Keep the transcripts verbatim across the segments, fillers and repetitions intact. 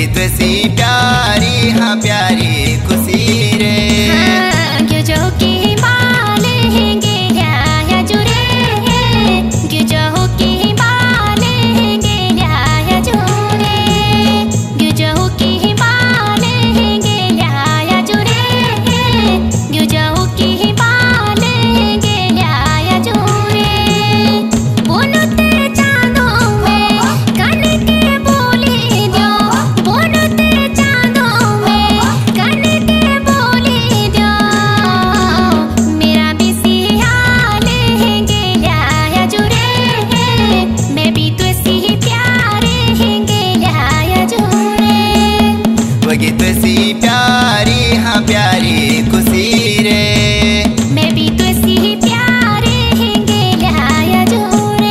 तुसी प्यारी हाँ प्यारी खुशी रे क्यों जो की बाले हेंगे या जुरे क्यों जो की बाले हेंगे या जुरे क्यों जो की बाले हेंगे या जुरे क्यों जो की बाले हेंगे या जुरे बोलते चांदों में कन के बोले दो बोलते चांदों में कन के बोले दो मेरा भी सी हाल हेंगे या जुरे मैं भी तो सी प्यारे हेंगे या जुरे वही तुसी प्यारी हाँ प्यारी खुशी रे मैं भी तो सी प्यारे हेंगे या जुरे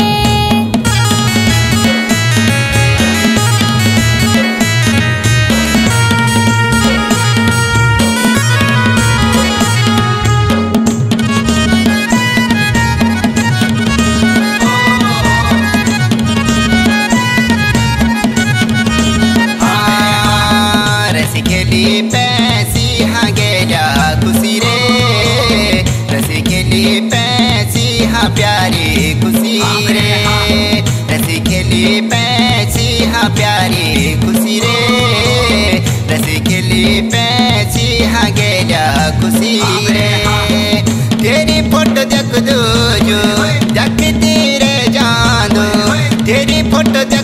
हाँ रसी खेली पैसी हाँ गेला खुशी रे रसी खेली पैसी हाँ प्यारी खुशी रे रसी खेली पैसी हाँ प्यारी खुशी रे रसी खेली पैसी हाँ गेला खुशी रे तेरी फोटो देख दो जो देख तेरे जान दो तेरी फोटो